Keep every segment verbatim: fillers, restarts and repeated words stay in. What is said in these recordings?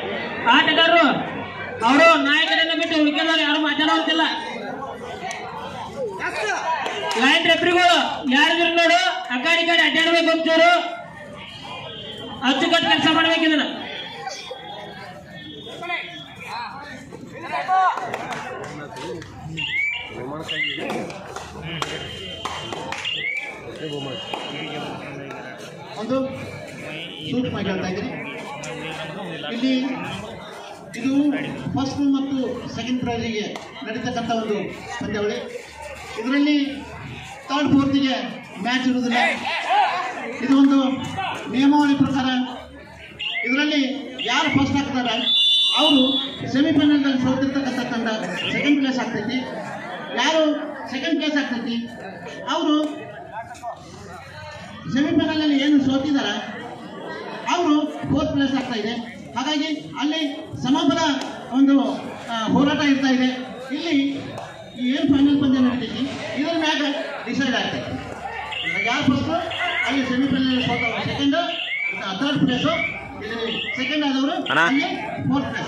ಆಟಗಾರರು ಅವರು ನಾಯಕರನ್ನ ಬಿಟ್ಟು ಉಳಿಕೆದವ್ರು ಯಾರು ಮಾತಾಡೋದಿಲ್ಲ. ಲೈನ್ ರೆಫ್ರಿಗಳು ಯಾರಿದ್ರು ನೋಡು ಆ ಕಡೆ ಈ ಕಡೆ ಅಡ್ಡಾಡ್ಬೇಕು ಅಂತವ್ರು ಅಚ್ಚುಕಟ್ಟು ಕೆಲಸ ಮಾಡ್ಬೇಕಿದನ್ನ. ಒಂದು ಸೂಕ್ಷ್ಮವಾಗಿ ಹೇಳ್ತಾ ಇದ್ದೀನಿ, ಇಲ್ಲಿ ಇದು ಫಸ್ಟ್ ಮತ್ತು ಸೆಕೆಂಡ್ ಪ್ರೈಜಿಗೆ ನಡೀತಕ್ಕಂಥ ಒಂದು ಪಂದ್ಯಾವಳಿ. ಇದರಲ್ಲಿ ಥರ್ಡ್ ಫೋರ್ತಿಗೆ ಮ್ಯಾಚ್ ಇರುವುದಿಲ್ಲ. ಇದು ಒಂದು ನಿಯಮಾವಳಿ ಪ್ರಕಾರ ಇದರಲ್ಲಿ ಯಾರು ಫಸ್ಟ್ ಆಗ್ತಾರೆ ಅವರು ಸೆಮಿಫೈನಲ್ನಲ್ಲಿ ಸೋತಿರ್ತಕ್ಕಂಥ ತಂಡ ಸೆಕೆಂಡ್ ಪ್ಲೇಸ್ ಆಗ್ತೈತಿ. ಯಾರು ಸೆಕೆಂಡ್ ಪ್ಲೇಸ್ ಆಗ್ತೈತಿ ಅವರು ಸೆಮಿಫೈನಲ್ನಲ್ಲಿ ಏನು ಸೋತಿದಾರ ಅವರು ಫೋರ್ತ್ ಪ್ಲೇಸ್ ಆಗ್ತಾ ಇದೆ. ಹಾಗಾಗಿ ಅಲ್ಲಿ ಸಮಬಲ ಒಂದು ಹೋರಾಟ ಇರ್ತಾ ಇದೆ. ಇಲ್ಲಿ ಏನು ಫೈನಲ್ ಪಂದ್ಯ ನಡೀತೈತಿ ಇದರ ಮ್ಯಾಗ ಡಿಸೈಡ್ ಆಗ್ತೈತಿ. ಯಾರು ಫಸ್ಟು ಅಲ್ಲಿ ಸೆಮಿಫೈನಲ್ ಸೋತವರು ಸೆಕೆಂಡ್ ಥರ್ಡ್ ಪ್ಲೇಸು, ಇಲ್ಲಿ ಸೆಕೆಂಡ್ ಆದವರು ಅಲ್ಲಿ ಫೋರ್ತ್ ಪ್ಲೇಸ್.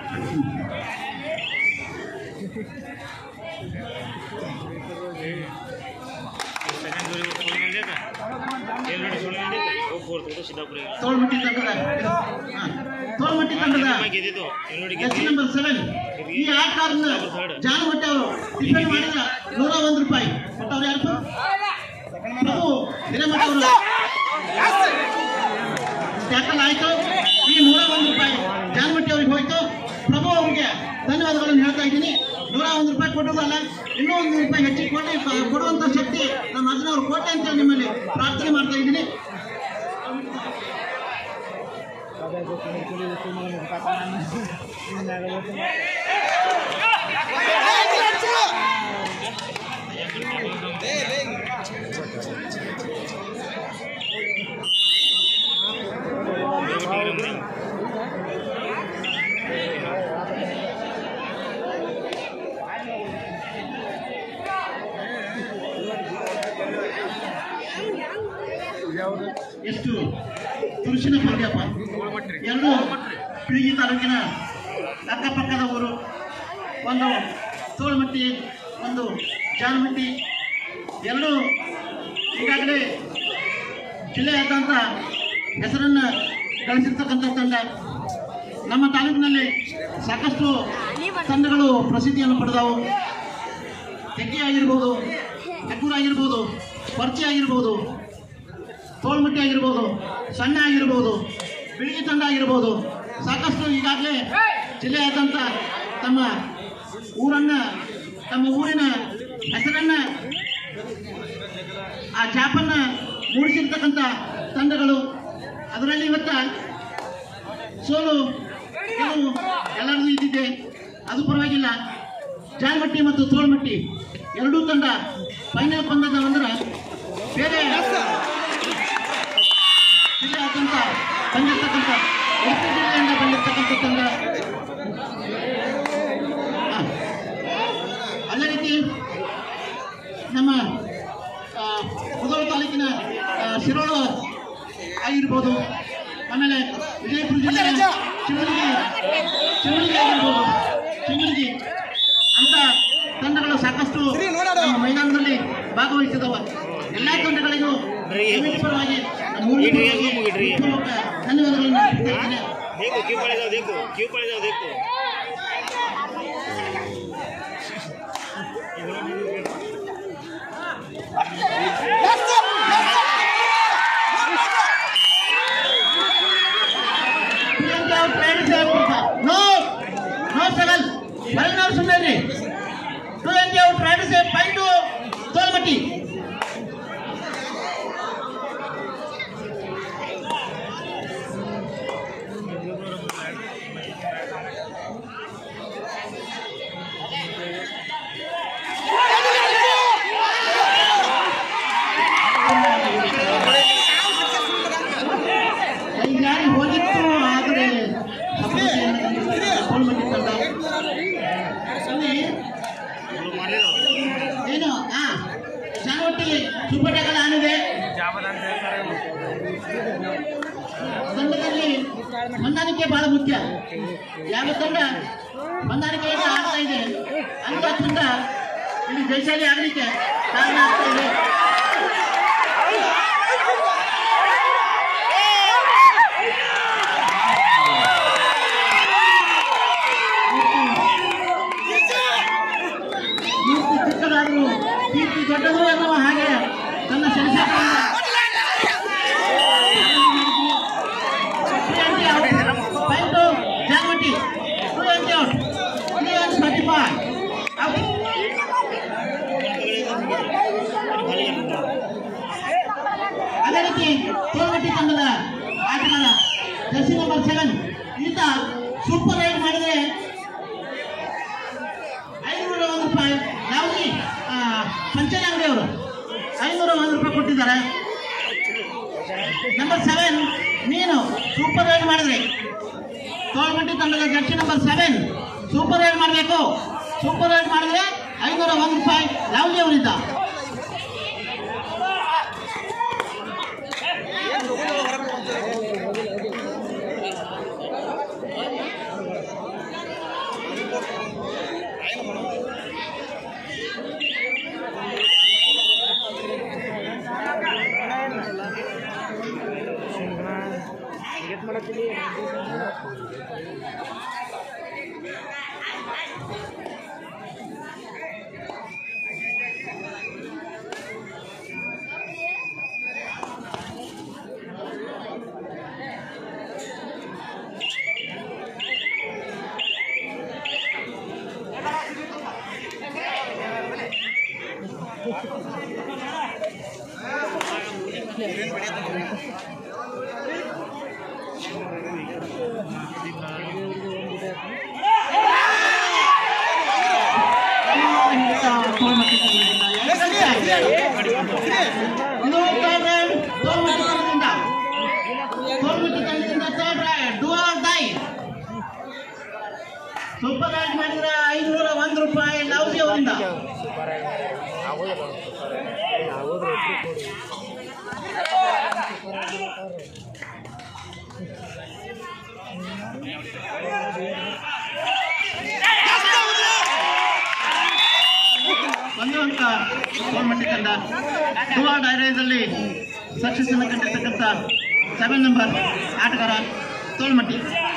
ತೋಳ್ಮಟ್ಟಿ ತಂಡದ ತೋಳ್ಮಟ್ಟಿ ತಂಡದ ಎಚ್ ನಂಬರ್ ಸೆವೆನ್ ಈ ಆಟಗಾರನ ಜಾನಮಟ್ಟಿ ಅವರು ಡಿಫೆಂಡ್ ಮಾಡಿದ ನೂರ ಒಂದು ರೂಪಾಯಿ ಕೊಟ್ಟವ್ರು ಯಾರು ಪ್ರಭು ಹಿರೇಮಠ ಅವರು ಟ್ಯಾಕಲ್ ಆಯ್ತು. ಈ ನೂರ ಒಂದು ರೂಪಾಯಿ ಜಾನಮಟ್ಟಿ ಅವ್ರಿಗೆ ಹೋಯ್ತು. ಪ್ರಭು ಅವರಿಗೆ ಧನ್ಯವಾದಗಳನ್ನು ಹೇಳ್ತಾ ಇದ್ದೀನಿ. ನೂರ ಒಂದು ರೂಪಾಯಿ ಕೊಟ್ಟೋದಲ್ಲ, ಇನ್ನೂ ಒಂದು ರೂಪಾಯಿ ಹೆಚ್ಚಿಗೆ ಕೊಟ್ಟು ಕೊಡುವಂತ ಶಕ್ತಿ ನಮ್ಮ ಅಜ್ಜನವ್ರು ಕೋಟೆ ಅಂತ ನಿಮ್ಮಲ್ಲಿ ಪ್ರಾರ್ಥನೆ ಮಾಡ್ತಾ ಇದ್ದೀನಿ. ಎಷ್ಟು ತುರುಸಿನ ಪಂದ್ಯಪ್ಪ. ಎರಡು ಪಿಳಿಗಿ ತಾಲೂಕಿನ ಅಕ್ಕಪಕ್ಕದ ಊರು, ಒಂದು ತೋಳ್ಮಟ್ಟಿ ಒಂದು ಜಾನಮಟ್ಟಿ, ಎರಡು ಈಗಾಗಲೇ ಜಿಲ್ಲೆಯಾದ್ಯಂತ ಹೆಸರನ್ನು ಗಳಿಸಿರ್ತಕ್ಕಂಥ ತಂಡ. ನಮ್ಮ ತಾಲೂಕಿನಲ್ಲಿ ಸಾಕಷ್ಟು ತಂಡಗಳು ಪ್ರಸಿದ್ಧಿಯನ್ನು ಪಡೆದವು. ತೆಗ್ಗಿ ಆಗಿರ್ಬೋದು, ಹೆಗ್ಗೂರು ಆಗಿರ್ಬೋದು, ಪರ್ಚಿ ಆಗಿರ್ಬೋದು, ತೋಳ್ಮಟ್ಟಿ ಆಗಿರ್ಬೋದು, ಸಣ್ಣ ಆಗಿರ್ಬೋದು, ಬಿಳಿಗಿ ತಂಡ ಆಗಿರ್ಬೋದು, ಸಾಕಷ್ಟು ಈಗಾಗಲೇ ಜಿಲ್ಲೆಯಾದ್ಯಂತ ತಮ್ಮ ಊರನ್ನು ತಮ್ಮ ಊರಿನ ಹೆಸರನ್ನು ಆ ಛಾಪನ್ನು ಮೂಡಿಸಿರ್ತಕ್ಕಂಥ ತಂಡಗಳು. ಅದರಲ್ಲಿ ಇವತ್ತ ಸೋಲು ಗೆಲುವು ಎಲ್ಲರಿಗೂ ಇದ್ದಿದೆ, ಅದು ಪರವಾಗಿಲ್ಲ. ಜಾನಮಟ್ಟಿ ಮತ್ತು ತೋಳ್ಮಟ್ಟಿ ಎರಡೂ ತಂಡ ಫೈನಲ್ ಬಂದದ ಅಂದ್ರೆ ಬೇರೆ ಜಿಲ್ಲೆಯಾದ್ಯಂತ ಬಂದಿರ್ತಕ್ಕಂಥ ಉಡುಪಿ ಜಿಲ್ಲೆಯಿಂದ ಬಂದಿರ್ತಕ್ಕಂಥ ತಂಡ. ಅದೇ ರೀತಿ ನಮ್ಮ ಮುಧೋಳ ತಾಲೂಕಿನ ಶಿರೋಳು ಆಗಿರ್ಬೋದು, ಆಮೇಲೆ ವಿಜಯಪುರ ಜಿಲ್ಲೆಯ ಚಿಮುಲ್ಗಿ ಚಿಮುಲ್ಗಿ ಆಗಿರ್ಬೋದು, ಚಿಮುಲ್ಗಿ ಅಂತ ತಂಡಗಳು ಸಾಕಷ್ಟು ನಮ್ಮ ಮೈದಾನದಲ್ಲಿ ಭಾಗವಹಿಸಿದವ. ಎಲ್ಲ ತಂಡಗಳಿಗೂ ಪರವಾಗಿ ಧನ್ಯವಾದಗಳನ್ನು ಅರ್ಪಿಸುತ್ತೇನೆ. No, no struggle. Five hours ಸುಮ್ಮನೆ. Two and out. Try to say five to ತೋಳ್ಮಟ್ಟಿ. ಹೋಗಿತ್ತು ಆದರೆ ತೋಳ್ಮಟ್ಟಿ ತಂಡ ಏನು ಹಾ ಜಾನಮಟ್ಟಿಲಿ ಸೂಪರ್ ಟ್ಯಾಕಲ್ ಆನಿದೆ. ತಂಡದಲ್ಲಿ ಹೊಂದಾಣಿಕೆ ಬಹಳ ಮುಖ್ಯ. ಯಾವ ತಂಡ ಹೊಂದಾಣಿಕೆಯಿಂದ ಆಡ್ತಾ ಇದೆ ಅಂತ ತಂಡ ಇಲ್ಲಿ ಜಯಶಾಲಿ ಆಗಲಿಕ್ಕೆ ಕಾರಣ ಆಗ್ತಾ ಇದೆ. ಚಿಕ್ಕದಾದರೂ ಕೀರ್ತಿ ದೊಡ್ಡದು ಎನ್ನುವ ಹಾಗೆ ತನ್ನ ಸೆಣಸಾಟವನ್ನು ಜಾಗಮಟ್ಟಿ ಅದೇ ರೀತಿ ತೋಳಮಟ್ಟಿ ತಂಡದ ಆಟಗಾರ ಜರ್ಸಿ ನಂಬರ್ ಸೆವೆನ್ ಈತ ಸೂಪರ್ ರೈಡ್ ಮಾಡಿದರೆ ಐನೂರ ಒಂದು ರೂಪಾಯಿ ಯಾವುದೇ ಪಂಚನ ಅಂಗಡಿ ಅವರು ಐನೂರ ಒಂದು ರೂಪಾಯಿ ಕೊಟ್ಟಿದ್ದಾರೆ. ನಂಬರ್ ಸೆವೆನ್ ನೀನು ಸೂಪರ್ ರೈಡ್ ಮಾಡಿದ್ರೆ ತೋಳಮಟ್ಟಿ ತಂಡದ jersey number seven super raid ಮಾಡಬೇಕು. ಸೂಪರ್ ರೈಡ್ ಮಾಡಿದ್ರೆ ಐನೂರ ಒಂದು ರೂಪಾಯಿ ಲವ್ಲಿ ಅವರಿದ್ದ. ಸೂಪರ್ ರೈಡ್ ಮಾಡಿದ್ರೆ ಐನೂರ ಒಂದು ರೂಪಾಯಿ ಲವ್ಲಿ ಅವರಿಂದ. ಒಂದು ಅಂಕ ತೋಳಮಟ್ಟಿ ತಂಡ. ಡುವಾ ಡೈರೇಜಲ್ಲಿ ಸಕ್ಸಸ್ ಅನ್ನು ಕಂಡಿರ್ತಕ್ಕಂಥ ಸೆವೆನ್ ನಂಬರ್ ಆಟಗಾರ ತೋಳಮಟ್ಟಿ.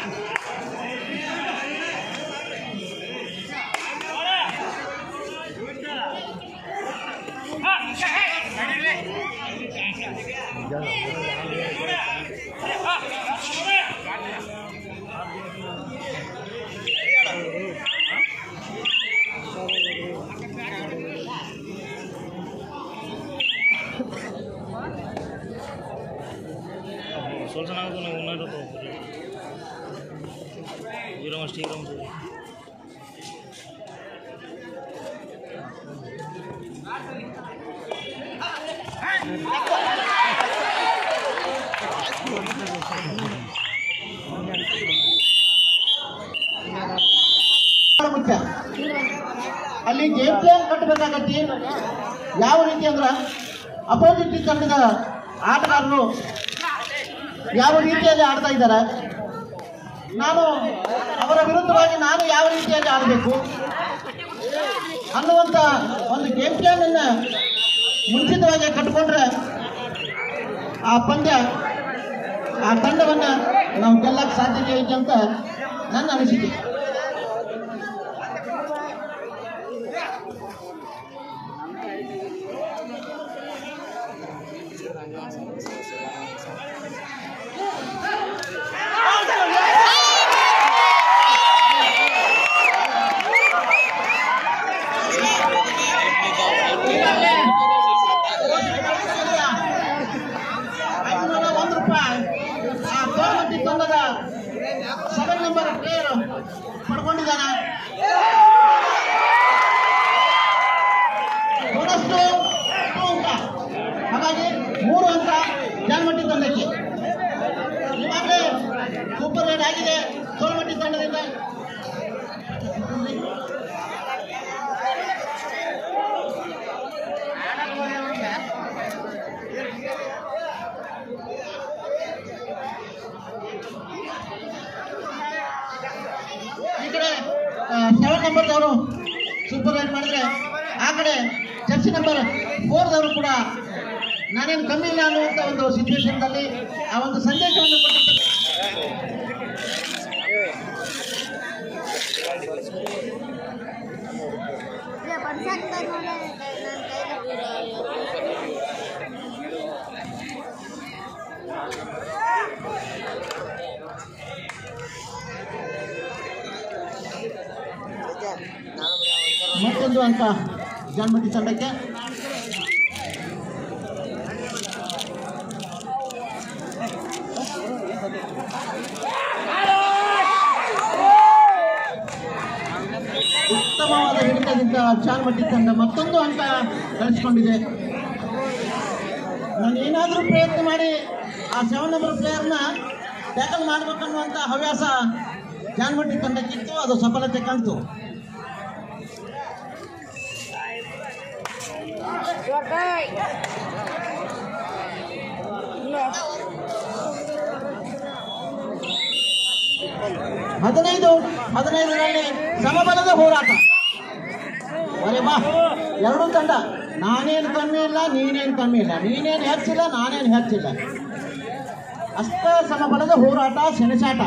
सोल ಚೆನ್ನಾಗಿ ನಾವು ಉನ್ನತ ಹೋಗ್ತೀವಿ ಜೀರೋ ಅಷ್ಟೇ ಇರೋ ಮುಖ್ಯ. ಅಲ್ಲಿ ಗೇಮ್ ಪ್ಲಾನ್ ಕಟ್ಟಬೇಕಾಗತ್ತೆ. ಯಾವ ರೀತಿ ಅಂದ್ರೆ ಅಪೋಸಿಟ್ ತಂಡದ ಆಟಗಾರರು ಯಾವ ರೀತಿಯಲ್ಲಿ ಆಡ್ತಾ ಇದ್ದಾರೆ, ನಾನು ಅವರ ವಿರುದ್ಧವಾಗಿ ನಾನು ಯಾವ ರೀತಿಯಲ್ಲಿ ಆಡಬೇಕು ಅನ್ನುವಂಥ ಒಂದು ಗೇಮ್ ಪ್ಲಾನ್ ಅನ್ನ ಮುಂಚಿತವಾಗಿ ಕಟ್ಟಿಕೊಂಡ್ರೆ ಆ ಪಂದ್ಯ ಆ ತಂಡವನ್ನು ನಾವು ಗೆಲ್ಲಕ್ಕೆ ಸಾಧ್ಯತೆ ಐತೆ ಅಂತ ನನ್ನ ಅನಿಸಿಕೆ. ತೋಳಮಟ್ಟಿ ತಂಡದ ಸೆವೆನ್ ನಂಬರ್ ಪ್ಲೇಯರ್ ಪಡ್ಕೊಂಡಿದ್ದಾನೆ. ಬೋನಸ್ಟು ಅಂಕ, ಹಾಗಾಗಿ ಮೂರು ಅಂಕ ಜಾಲಮಟ್ಟಿ ತಂಡಕ್ಕೆ. ಈಗಾಗಲೇ ಸೂಪರ್ ರೈಡ್ ಆಗಿದೆ ತೋಳಮಟ್ಟಿ ತಂಡದಿಂದ. ಈ ಕಡೆ ಸೆವೆನ್ ನಂಬರ್ದವರು ಸೂಪರ್ ರೈಡ್ ಮಾಡಿದ್ರೆ ಆ ಕಡೆ ಜರ್ಸಿ ನಂಬರ್ ಫೋರ್ದವರು ಕೂಡ ನಾನೇನು ಕಮ್ಮಿ ಇಲ್ಲ ಅನ್ನುವಂಥ ಒಂದು ಸಿಚುವೇಶನ್ದಲ್ಲಿ ಆ ಒಂದು ಸಂದೇಶವನ್ನು ಕೊಟ್ಟಿರ್ತಾರೆ. ಮತ್ತೊಂದು ಅಂಕ ಜಾನ್ಮಟ್ಟಿ ತಂಡಕ್ಕೆ. ಉತ್ತಮವಾದ ಹಿಡಿತದಿಂದ ಜಾನ್ಮಟ್ಟಿ ತಂಡ ಮತ್ತೊಂದು ಅಂಕ ಗಳಿಸಿಕೊಂಡಿದೆ. ನಾನು ಏನಾದರೂ ಪ್ರಯತ್ನ ಮಾಡಿ ಆ ಸೆವೆನ್ ನಂಬರ್ ಪ್ಲೇಯರ್ನ ಟ್ಯಾಕಲ್ ಮಾಡಬೇಕನ್ನುವಂಥ ಹವ್ಯಾಸ ಜಾನ್ಮಟ್ಟಿ ತಂಡಕ್ಕಿತ್ತು, ಅದು ಸಫಲತೆ ಕಾಣ್ತು. ಹದಿನೈದು ಹದಿನೈದರಲ್ಲಿ ಸಮಬಲದ ಹೋರಾಟ. ಅರೆ ಬಾ, ಎರಡೂ ತಂಡ ನಾನೇನು ಕಮ್ಮಿ ಇಲ್ಲ, ನೀನೇನು ಕಮ್ಮಿ ಇಲ್ಲ, ನೀನೇನು ಹೆಚ್ಚಿಲ್ಲ, ನಾನೇನು ಹೆಚ್ಚಿಲ್ಲ, ಅಷ್ಟ ಸಮಬಲದ ಹೋರಾಟ, ಸೆಣಸಾಟ.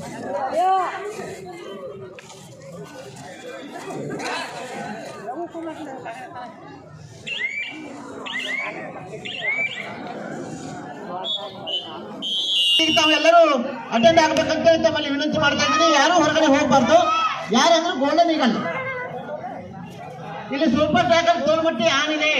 ಈಗ ತಾವೆಲ್ಲರೂ ಅಟೆಂಡ್ ಆಗ್ಬೇಕಂತ ತಮ್ಮಲ್ಲಿ ವಿನಂತಿ ಮಾಡ್ತಾ ಇದ್ದೀನಿ. ಯಾರು ಹೊರಗಡೆ ಹೋಗ್ಬಾರ್ದು. ಯಾರಂದ್ರೆ ಗೋಲ್ಡನ್ ಈಗಲ್. ಇಲ್ಲಿ ಸೂಪರ್ ಟ್ಯಾಕಲ್ ತೋಲ್ಮಟ್ಟಿ ಆನಿದೆ.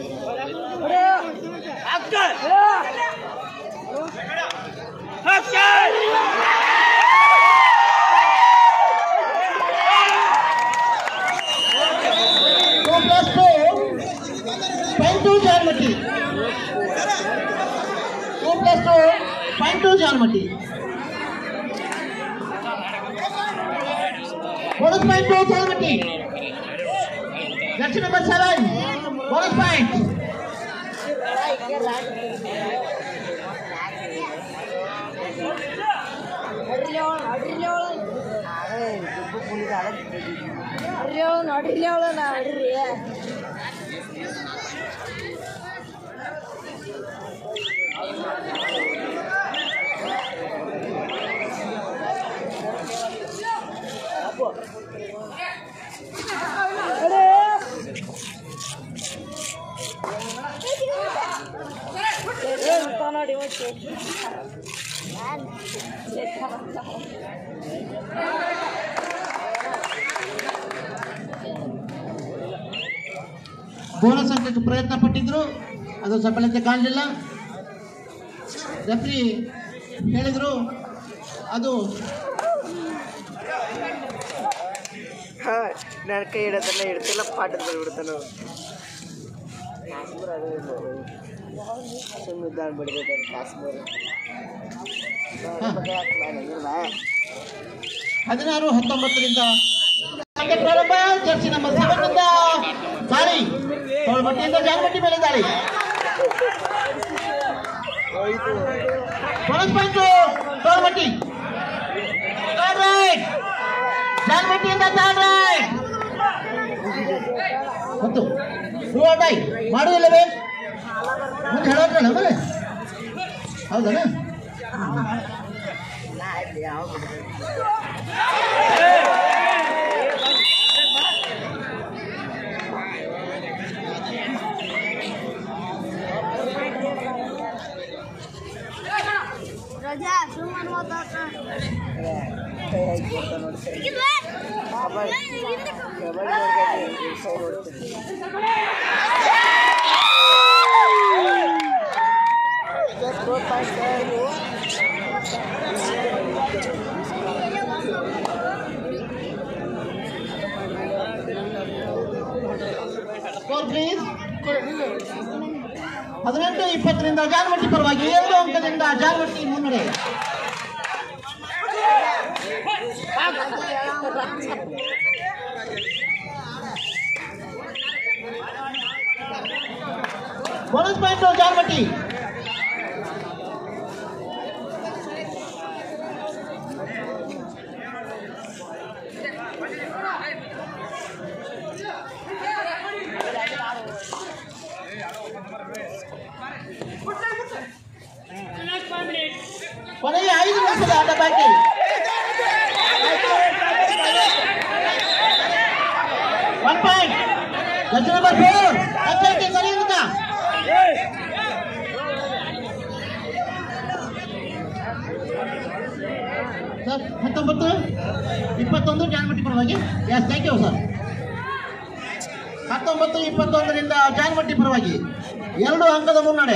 Two plus two point to Janmatti. Two plus two point to Janmatti. bonus point to Chalmatti. Jersey number seven. Bonus point. Bonus ಅಂಕಕ್ಕೆ ಪ್ರಯತ್ನ ಪಟ್ಟಿದ್ರು, ಅದು ಸಫಲತೆ ಕಾಣಲಿಲ್ಲ. ರೆಫ್ರಿ ಹೇಳಿದ್ರು ಅದು ನನ್ನ ಕೈ ಹಿಡೋದನ್ನ ಹಿಡ್ತಿಲ್ಲ, ಪಾಠದ ಬಂದ್ಬಿಡ್ತಾನು. ಸುಮ್ಮನೆ ಬಿಡ್ಬೇಕು ಕಾಶ್ಮೀರ. ಹದಿನಾರು ಹತ್ತೊಂಬತ್ತರಿಂದ ಪ್ರಾರಂಭ. ಜರ್ಸಿ ನಂಬರ್ ಸೆವೆನ್ ಇಂದ ದಾಳಿ, ತೋಳ್ಮಟ್ಟಿಯಿಂದ ಜಾನ್ಮಟ್ಟಿ ಮೇಲೆ ದಾಳಿ. Bonus point Tolmatti. Third right ಜಾನ್ಮಟ್ಟಿಯಿಂದ ಥರ್ಡ್ ರೈಟ್. ಮತ್ತು ಟೂ ಆರ್ ಡೈ ಮಾಡುವುದಿಲ್ಲವೇ? ಮುಂದೆ ಹೇಳೋದ್ರಲ್ಲ ಮರೆ, ಹೌದಲ್ಲ? ರಜಾ ಸುಮ್ಮನೆ ಸ್ಕೋರ್ ಪ್ಲೀಸ್. ಹದಿನೆಂಟು ಇಪ್ಪತ್ತರಿಂದ ಜಾನ್ಮಟ್ಟಿ ಪರವಾಗಿ ಎರಡು ಅಂಕದಿಂದ ಜಾನ್ಮಟ್ಟಿ ಮುನ್ನಡೆ. Bonus point Janmatti. Judge number four ಅಚ್ಚೈತೆ ಸರಿಯಿಂದ ಸರ್ ಹತ್ತೊಂಬತ್ತು ಇಪ್ಪತ್ತೊಂದು ಜಾನ್ಮಟ್ಟಿ ಪರವಾಗಿ ಎಸ್ ಥ್ಯಾಂಕ್ ಯು ಸರ್. ಹತ್ತೊಂಬತ್ತು ಇಪ್ಪತ್ತೊಂದರಿಂದ ಜಾನ್ಮಟ್ಟಿ ಪರವಾಗಿ ಎರಡು ಅಂಕದ ಮುನ್ನಡೆ.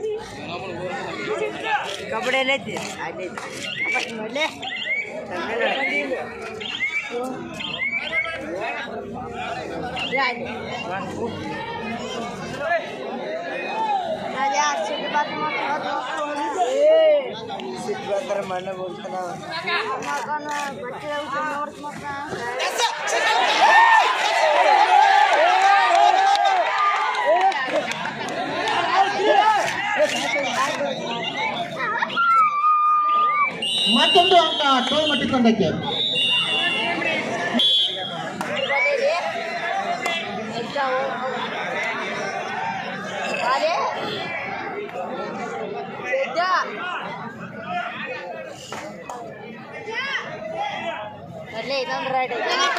ಕಬಡ್ಡಿ ಮಣ್ಣ ಬೋಲ್ತಾನ ಮತ್ತೊಂದು ಅಂಕ ಟೋಲ್ಮಟ್ಟಿ ತಂಡಕ್ಕೆ. ಇದೊಂದು ರೈಡ್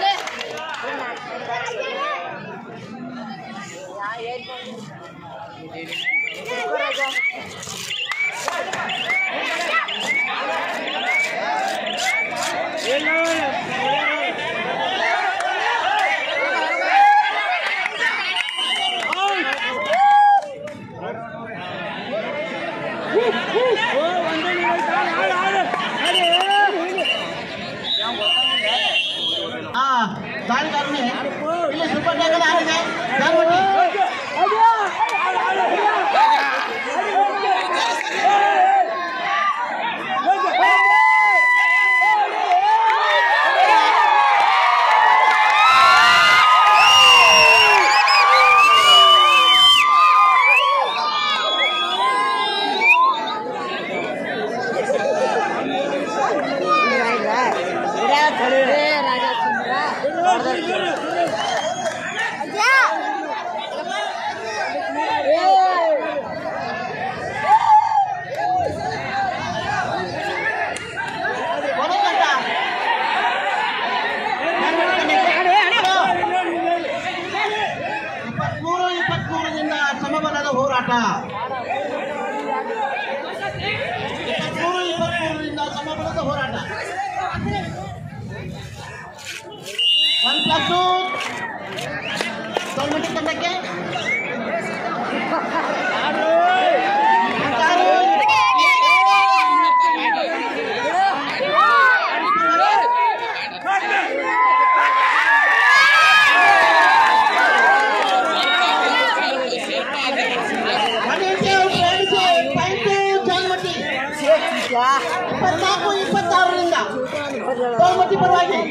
ಆ ದಾಳಿಗಾರನೇ ಇಲ್ಲಿ ಸೂಪರ್ ಟ್ಯಾಕಲ್ ಆಗಿದೆ ಜಾನ್ಮಟ್ಟಿ. ಇಪ್ಪತ್ಮೂರು ಇಪ್ಪತ್ಮೂರರಿಂದ ಸಮಬಲದ ಹೋರಾಟ. ಇಪ್ಪತ್ಮೂರು ಇಪ್ಪತ್ಮೂರರಿಂದ ಸಮಬಲದ ಹೋರಾಟ. ಒನ್ ಪ್ಲಸ್ ಟೋಲ್ಮಟ್ಟಿ ತಂಡಕ್ಕೆ ಇಪ್ಪತ್ನಾಲ್ಕು ಇಪ್ಪತ್ತಾರರಿಂದ ಟೋಲ್ಮಟ್ಟಿ ಪರವಾಗಿ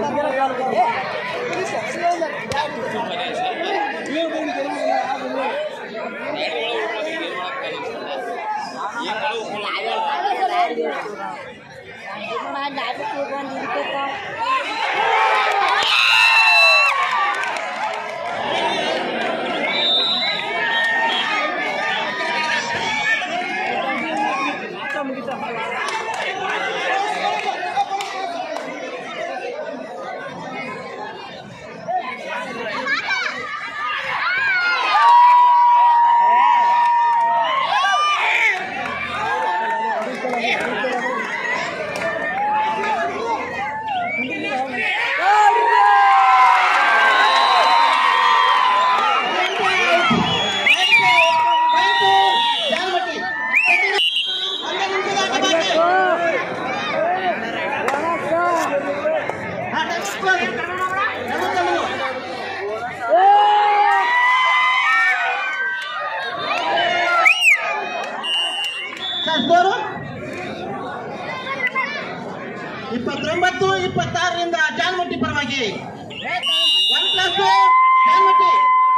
ಇಪ್ಪತ್ತೊಂಬತ್ತು ಇಪ್ಪತ್ತಾರರಿಂದ ಜಾನ್ಮಟ್ಟಿ ಪರವಾಗಿ ಒನ್ ಪ್ಲಸ್ ಜಾನ್ಮಟ್ಟಿ.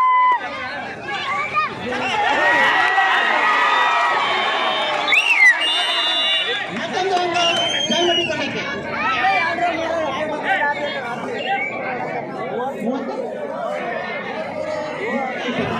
ಮತ್ತೊಂದು ಅಂಕ ಜಾನ್ಮಟ್ಟಿ ತಂಡಕ್ಕೆ. ಮೂವತ್ತು